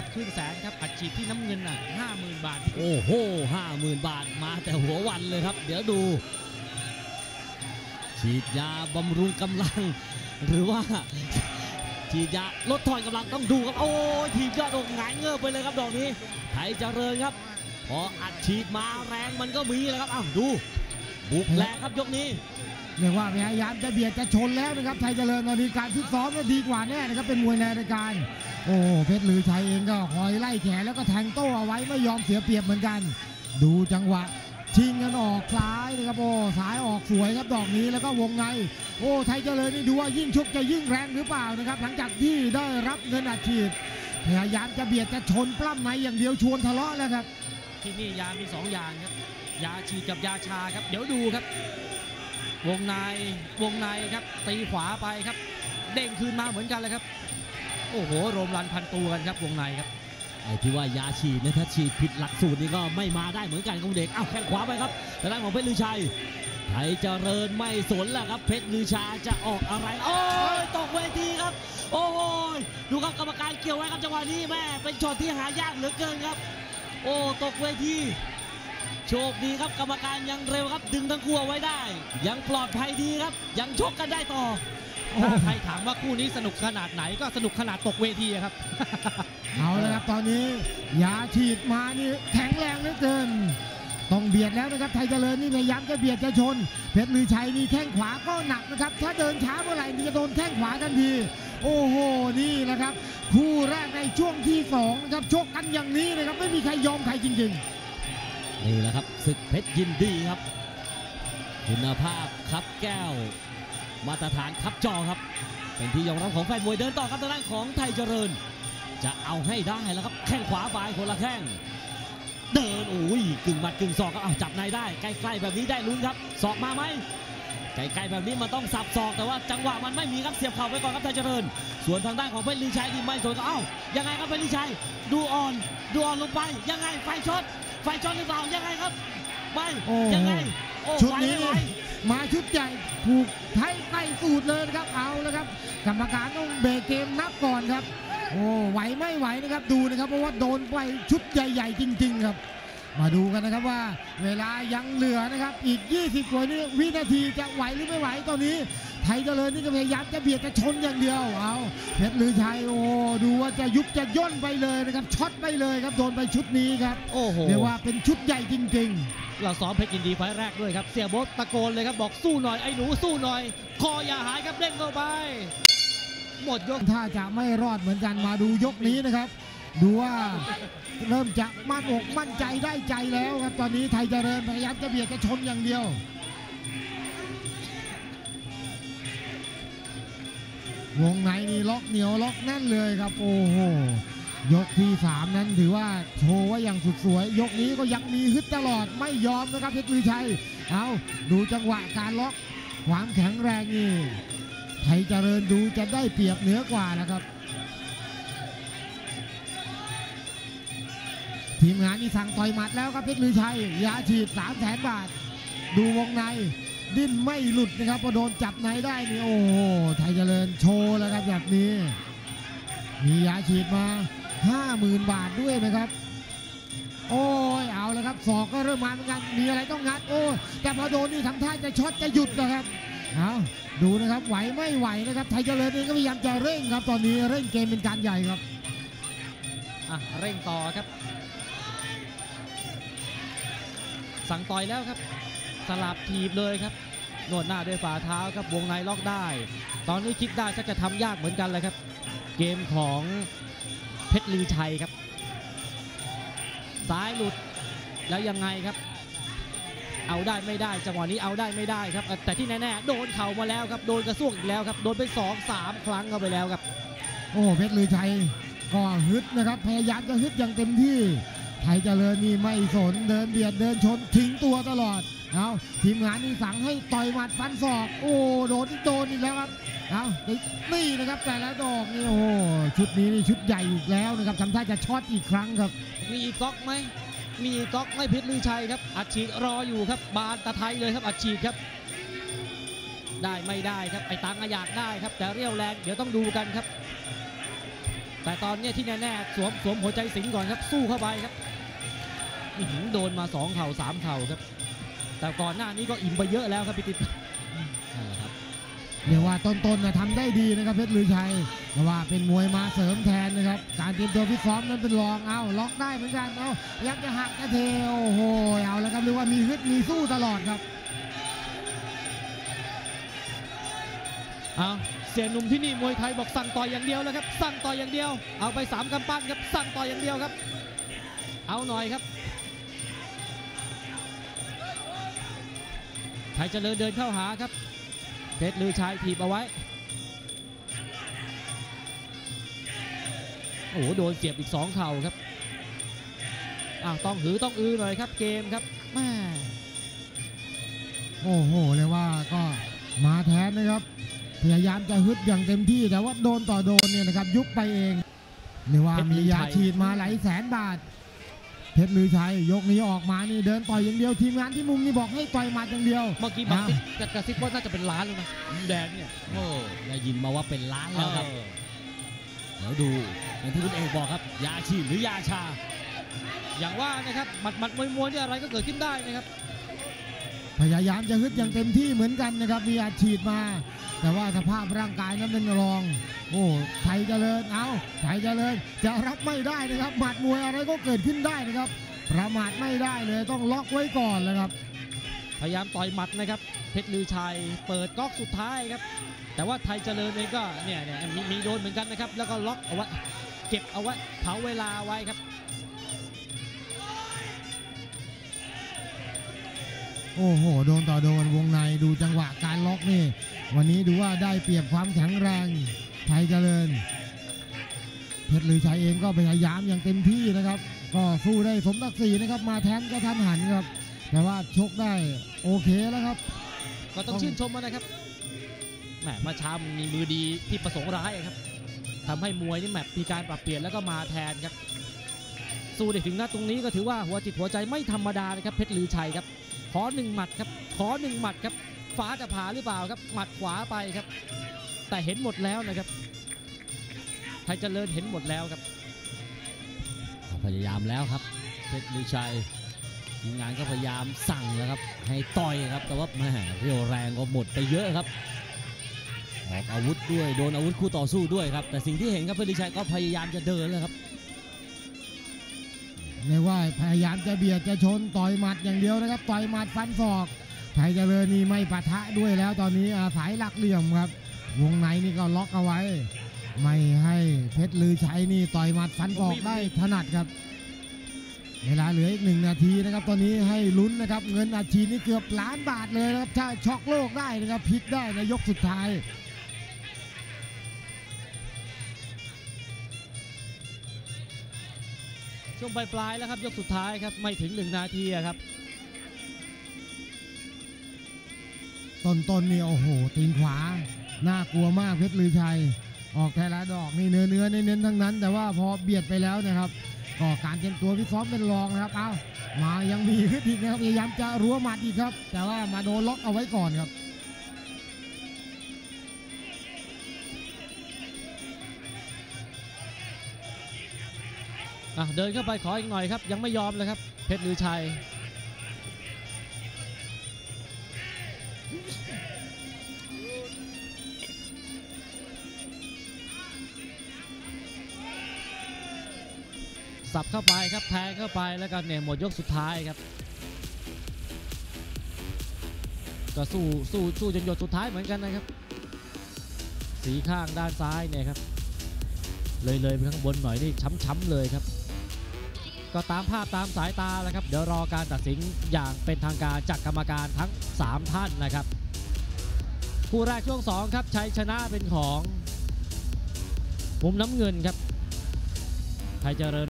ครึ่งแสนครับอัดฉีดที่น้ำเงิน50,000 บาทโอ้โห50,000 บาทมาแต่หัววันเลยครับเดี๋ยวดูฉีดยาบำรุงกำลังหรือว่าฉีดยาลดทอนกำลังต้องดูครับโอ้ยทีมยอดอกหงายเงือบไปเลยครับดอกนี้ไทยเจริญครับพออัดฉีดมาแรงมันก็มีแล้วครับอ้าวดูบุกแรงครับยกนี้เรียกว่าพยายามจะเบียดจะชนแล้วนะครับไทยเจริญตอนนี้การฟิตซ้อมก็ดีกว่าแน่นะครับเป็นมวยในรายการโอ้เพชรลือชัยเองก็คอยไล่แขนแล้วก็แทงโต้เอาไว้ไม่ยอมเสียเปรียบเหมือนกันดูจังหวะชิงกันออกซ้ายนะครับโอ้ซ้ายออกสวยครับดอกนี้แล้วก็วงในโอ้ไทยเจริญนี่ดูว่ายิ่งชกจะยิ่งแรงหรือเปล่านะครับหลังจากที่ได้รับเงินอัดฉีดพยายามจะเบียดจะชนปล้ำในอย่างเดียวชวนทะเลาะแล้วครับที่นี่ยามี2อย่างครับยาฉีดกับยาชาครับเดี๋ยวดูครับวงในครับตีขวาไปครับเด้งคืนมาเหมือนกันเลยครับโอ้โหโรมรันพันตัวกันครับวงในครับไอ้ที่ว่ายาฉีดเนี่ยถ้าฉีดผิดหลักสูตรนี่ก็ไม่มาได้เหมือนกันของเด็กอ้าวแข้งขวาไปครับทางด้านของเพชรลือชัยไทยเจริญไม่สนแล้วครับเพชรลือชาจะออกอะไรโอ้ยตกเวทีครับโอ้ยดูครับกรรมการเกี่ยวไว้ครับจังหวะนี้แม่เป็นช็อตที่หายากเหลือเกินครับโอ้ตกเวทีโชคดีครับกรรมการยังเร็วครับดึงทั้งคู่ไว้ได้ยังปลอดภัยดีครับยังชกกันได้ต่อถ้าใครถามว่าคู่นี้สนุกขนาดไหนก็สนุกขนาดตกเวทีครับเอาละครับตอนนี้ยาฉีดมานี่แข็งแรงเหลือเกินต้องเบียดแล้วนะครับไทยเจริญนี่พยายามจะเบียดจะชนเพชรลือชัยนี่แข้งขวาก็หนักนะครับถ้าเดินช้าเมื่อไหร่จะโดนแข้งขวาทันทีโอ้โหนี่แหละครับคู่แรกในช่วงที่2นะครับชกกันอย่างนี้นะครับไม่มีใครยอมใครจริงๆนี่แหละครับศึกเพชรยินดีครับคุณภาพครับแก้วมาตรฐานครับจอครับเป็นที่ยอมรับของแฟนมวยเดินต่อครับทางด้านของไทยเจริญจะเอาให้ได้แล้วครับแข้งขวาบายคนละแข้งเดินโอ้ยกึ่งหมัดกึ่งศอกครับจับในได้ใกล้ๆแบบนี้ได้ลุ้นครับศอกมาไหมไกลๆแบบนี้มันต้องสับศอกแต่ว่าจังหวะมันไม่มีครับเสียบเข่าไปก่อนครับไทยเจริญส่วนทางด้านของเพชรลือชัยนี่ไม่สนก็เอ้ายังไงครับเพชรลือชัยดูอ่อนลงไปยังไงไฟช็อตหรือเปล่ายังไงครับไม่ยังไงชุดนี้มาชุดใหญ่ผูกไทยใกล้สูตรเลยนะครับเอาแล้วครับกรรมการต้องเบรกเกมนับก่อนครับโอ้ไหวไม่ไหวนะครับดูนะครับเพราะว่าโดนไปชุดใหญ่ๆจริงๆครับมาดูกันนะครับว่าเวลายังเหลือนะครับอีก20 กว่าวินาทีจะไหวหรือไม่ไหวตอนนี้ไทยเจริญนี่ก็พยายามจะเบียดจะชนอย่างเดียวเอาเพชรลือชัยโอ้ดูว่าจะยุบจะย่นไปเลยนะครับช็อตไปเลยครับโดนไปชุดนี้ครับโอ้โหเรียกว่าเป็นชุดใหญ่จริงๆเราซ้อมเพชรยินดีไฟแรกด้วยครับเสียโบ๊ทตะโกนเลยครับบอกสู้หน่อยไอ้หนูสู้หน่อยคออย่าหายครับเด้งเข้าไปหมดยกถ้าจะไม่รอดเหมือนกันมาดูยกนี้นะครับดูว่าเริ่มจะมั่นอกมั่นใจได้ใจแล้วครับตอนนี้ไทยเจริญพยายามจะเบียดจะชนอย่างเดียววงในนี่ล็อกเหนียวล็อกแน่นเลยครับโอ้โหยกที่3นั้นถือว่าโชว์ว่าอย่างสุดสวยยกนี้ก็ยังมีฮึดตลอดไม่ยอมนะครับเพชรลือชัยเอาดูจังหวะการล็อกความแข็งแรงนี่ไทยเจริญดูจะได้เปรียบเหนือกว่านะครับทีมงานนี่สั่งต่อยหมัดแล้วครับเพชรลือชัยยาฉีด300,000 บาทดูวงในดิ้นไม่หลุดนะครับพอโดนจับในได้นี่โอ้โหไทยเจริญโชว์แล้วครับแบบนี้มียาฉีดมา 50,000 บาทด้วยนะครับโอ้ยเอาแล้วครับศอกก็เริ่มมาเหมือนกันมีอะไรต้องงัดโอ้แต่พอโดนนี่ทำท่าจะช็อตจะหยุดนะครับเอาดูนะครับไหวไม่ไหวนะครับไทยเจริญเองก็พยายามจะเร่งครับตอนนี้เร่งเกมเป็นการใหญ่ครับเร่งต่อครับสั่งต่อยแล้วครับสลับทีบเลยครับโนดหน้าด้วยฝ่าเท้าครับวงในล็อกได้ตอนนี้คิดได้ก็จะทำยากเหมือนกันเลยครับเกมของเพชรลือชัยครับซ้ายหลุดแล้วยังไงครับเอาได้ไม่ได้จังหวะนี้เอาได้ไม่ได้ครับแต่ที่แน่ๆโดนเข่ามาแล้วครับโดนกระซวกอีกแล้วครับโดนไป 2-3 ครั้งเข้าไปแล้วครับโอ้เพชรลือชัยก็ฮึดนะครับพยายามจะฮึดอย่างเต็มที่ไทยเจริญนี่ไม่สนเดินเบียดเดินชนทิ้งตัวตลอดเอาทีมงานนี่สั่งให้ต่อยหมัดฟันศอกโอ้โดนอีกแล้วครับเอานี่นะครับแต่ละดอกนี่โอ้ชุดนี้นี่ชุดใหญ่อีกแล้วนะครับทำท่าจะช็อตอีกครั้งครับมีอีกก๊อกไหมมีอีกก๊อกไม่เพชรลือชัยครับอัดฉีดรออยู่ครับบานตะไทยเลยครับอัดฉีดครับได้ไม่ได้ครับไอ้ตังอยากได้ครับแต่เรี่ยวแรงเดี๋ยวต้องดูกันครับแต่ตอนนี้ที่แน่ๆสวมหัวใจสิงก่อนครับสู้เข้าไปครับโดนมา2 เข่า3 เข่าครับแต่ก่อนหน้านี้ก็อิ่มไปเยอะแล้วครับพี่ติ๊บนั่นแหละครับเรียกว่าต้นๆทำได้ดีนะครับเพชรลือชัยแต่ว่าเป็นมวยมาเสริมแทนนะครับการเตรียมตัวฟิตซ้อมนั้นเป็นรองเอาล็อกได้เหมือนกันเอายักจะหักจะเทโอ้โหเอาแล้วครับเรียกว่ามีฮึดมีสู้ตลอดครับเอาเสียหนุ่มที่นี่มวยไทยบอกสั่งต่อยอย่างเดียวแล้วครับสั่งต่อยอย่างเดียวเอาไป3 กำปั้นครับสั่งต่อยอย่างเดียวครับเอาหน่อยครับไทยเจริญเดินเข้าหาครับเพชรลือชัยถีบเอาไว้โอ้โหโดนเสียบอีก2 เข่าครับต้องหือต้องอื้อหน่อยครับเกมครับแม่โอ้โหเลยว่าก็มาแทนนะครับพยายามจะฮึดอย่างเต็มที่แต่ว่าโดนต่อโดนเนี่ยนะครับยุบไปเองเรียกว่ามียาฉีดมาหลายแสนบาทเพชรลือชัยยกนี้ออกมานี่เดินต่อยอย่างเดียวทีมงานที่มุมนี่บอกให้ต่อยหมัดอย่างเดียวเมื่อกี้บักซิกระซิบว่าน่าจะเป็นล้านเลยนะแดงเนี่ยโอ้ได้ยินมาว่าเป็นล้านแล้วครับเดี๋ยวดูอย่างที่คุณเอกบอกครับยาฉีดหรือยาชาอย่างว่านะครับหมัดมวยๆเนี่ยอะไรก็เกิดขึ้นได้นะครับพยายามจะฮึดอย่างเต็มที่เหมือนกันนะครับมีอาฉีดมาแต่ว่าสภาพร่างกายนั้นเป็นรองโอ้ไทยเจริญไทยเจริญจะรับไม่ได้นะครับหมัดมวยอะไรก็เกิดขึ้นได้นะครับประมาทไม่ได้เลยต้องล็อกไว้ก่อนเลยครับพยายามต่อยหมัดนะครับเพชรลือชัยเปิดก๊อกสุดท้ายครับแต่ว่าไทยเจริญเองก็เนี่ยมีโดนเหมือนกันนะครับแล้วก็ล็อกเอาไว้เก็บเอาไว้เผาเวลาไว้ครับโอ้โหโดนต่อโดนวงในดูจังหวะการล็อกนี่วันนี้ดูว่าได้เปรียบความแข็งแรงไทยเจริญเพชรลือชัยเองก็พยายามอย่างเต็มที่นะครับก็สู้ได้สมศักดิ์ศรีนะครับมาแทนกระทันหันครับแต่ว่าชกได้โอเคแล้วครับก็ต้องชื่นชมมันนะครับแหมมาช้ามันมีมือดีที่ประสงค์ร้ายครับทำให้มวยนี่แมตช์มีการปรับเปลี่ยนแล้วก็มาแทนครับสู้ได้ถึงหน้าตรงนี้ก็ถือว่าหัวจิตหัวใจไม่ธรรมดานะครับเพชรลือชัยครับขอ1 หมัดครับขอ1 หมัดครับฟ้าจะผ่าหรือเปล่าครับหมัดขวาไปครับแต่เห็นหมดแล้วนะครับไทยเจริญเห็นหมดแล้วครับพยายามแล้วครับเพชรลือชัยทีมงานก็พยายามสั่งแล้วครับให้ต่อยครับแต่ว่าแม่เรี่ยวแรงก็หมดไปเยอะครับออกอาวุธด้วยโดนอาวุธคู่ต่อสู้ด้วยครับแต่สิ่งที่เห็นครับเพชรลือชัยก็พยายามจะเดินแล้วครับเรียกว่าพยายามจะเบียดจะชนต่อยหมัดอย่างเดียวนะครับต่อยหมัดฟันศอกไทยเจริญนี่ไม่ปะทะด้วยแล้วตอนนี้อาศัยหลักเหลี่ยมครับวงในนี่ก็ล็อกเอาไว้ไม่ให้เพชรลือชัยนี่ต่อยหมัดฟันศอกได้ถนัดครับเวลาเหลืออีก1 นาทีนะครับตอนนี้ให้ลุ้นนะครับเงินอาชีพนี่เกือบ1 ล้านบาทเลยนะครับถ้าช็อกโลกได้นะครับพลิกได้ในยกสุดท้ายช่วงปลายแล้วครับยกสุดท้ายครับไม่ถึง1 นาทีครับต้นนี่โอ้โหตีนขวาน่ากลัวมากเพชรลือชัยออกแต่ละดอกนี่เนื้อเน้นๆทั้งนั้นแต่ว่าพอเบียดไปแล้วนะครับก็การเตรียมตัวฟิตซ้อมเป็นรองนะครับมายังมีขึ้นอีกนะครับพยายามจะรั้วหมัดอีกครับแต่ว่ามาโดนล็อกเอาไว้ก่อนครับเดินเข้าไปขออีกหน่อยครับยังไม่ยอมเลยครับเพชรลือชัยสับเข้าไปครับแทงเข้าไปแล้วก็เนี่ยหมดยกสุดท้ายครับก็สู้จนหยดสุดท้ายเหมือนกันนะครับสีข้างด้านซ้ายเนี่ยครับเลยไปข้างบนหน่อยนี่ช้ำๆเลยครับก็ตามภาพตามสายตาแล้วครับเดี๋ยวรอการตัดสินอย่างเป็นทางการจากกรรมการทั้ง3 ท่านนะครับคู่แรกช่วง2ครับชัยชนะเป็นของมุมน้ำเงินครับไทยเจริญ